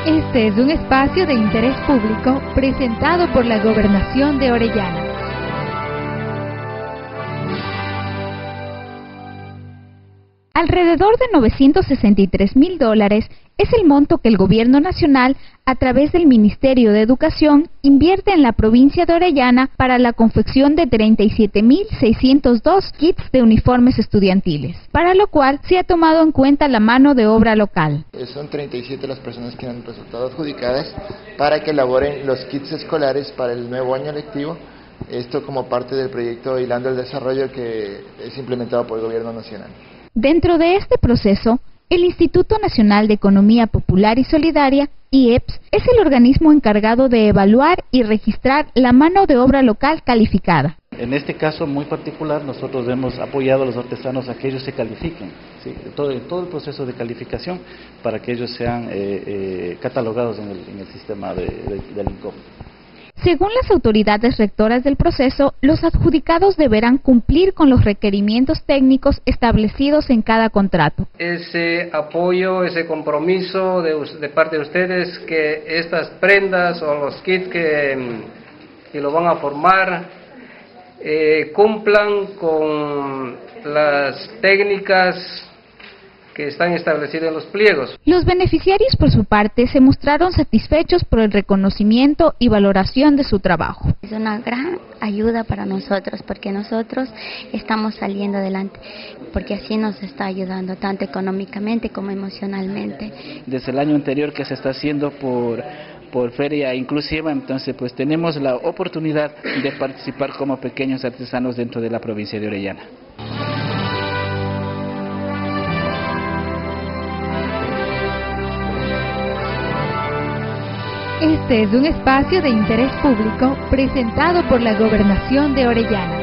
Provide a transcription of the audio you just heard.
Este es un espacio de interés público presentado por la Gobernación de Orellana. Alrededor de $963,000 es el monto que el Gobierno Nacional, a través del Ministerio de Educación, invierte en la provincia de Orellana para la confección de 37.602 kits de uniformes estudiantiles, para lo cual se ha tomado en cuenta la mano de obra local. Son 37 las personas que han resultado adjudicadas para que elaboren los kits escolares para el nuevo año lectivo. Esto como parte del proyecto Hilando el Desarrollo que es implementado por el Gobierno Nacional. Dentro de este proceso, el Instituto Nacional de Economía Popular y Solidaria, IEPS, es el organismo encargado de evaluar y registrar la mano de obra local calificada. En este caso muy particular, nosotros hemos apoyado a los artesanos a que ellos se califiquen, ¿sí? todo el proceso de calificación para que ellos sean catalogados en el sistema del INCOP. Según las autoridades rectoras del proceso, los adjudicados deberán cumplir con los requerimientos técnicos establecidos en cada contrato. Ese apoyo, ese compromiso de parte de ustedes, que estas prendas o los kits que lo van a formar cumplan con las técnicas que están establecidas en los pliegos. Los beneficiarios, por su parte, se mostraron satisfechos por el reconocimiento y valoración de su trabajo. Es una gran ayuda para nosotros, porque nosotros estamos saliendo adelante, porque así nos está ayudando tanto económicamente como emocionalmente. Desde el año anterior que se está haciendo por Feria Inclusiva, entonces pues tenemos la oportunidad de participar como pequeños artesanos dentro de la provincia de Orellana. Este es un espacio de interés público presentado por la Gobernación de Orellana.